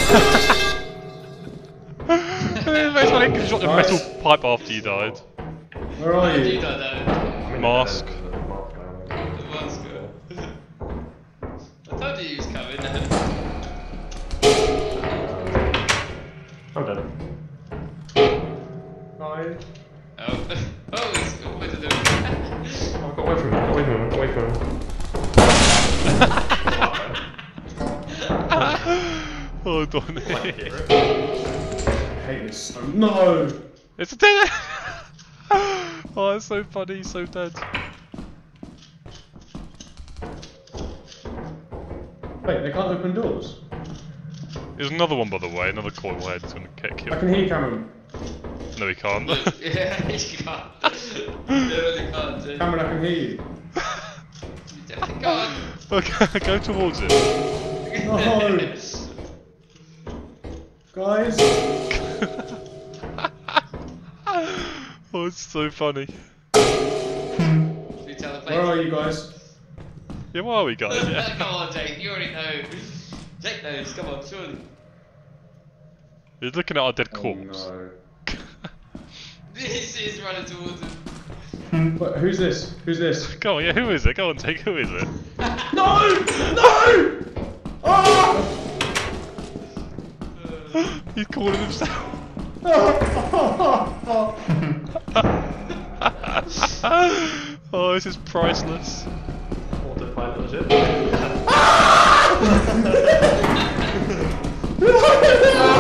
It's like you shot the metal pipe after you died. Where are You you? don't know. Mask. The mask. I told you he was coming. I'm dead. Hi. Oh, he's what to do? I've got away from him, I've got away from him, I've got away from him. Hold on. I hate this so. No! It's a dead. Oh, it's so funny. He's so dead. Wait, they can't open doors? There's another one, by the way. Another coil head is going to kick I you. can hear you, Cameron. No, he can't. Yeah, you can't. Definitely can't. Dude. Cameron, I can hear you. You definitely can't. Okay, go towards him. No! Guys? Oh, it's so funny. Should we tell the Where are you guys? Yeah, where are we, guys? Yeah. Come on, Jake, you already know. Jake knows, come on, surely. He's looking at our dead corpse. Oh, no. This is running towards him. But who's this? Who's this? Go on, yeah, who is it? Go on, take who is it? No! No! Oh! He's calling himself. Oh, this is priceless. Autopilot legit.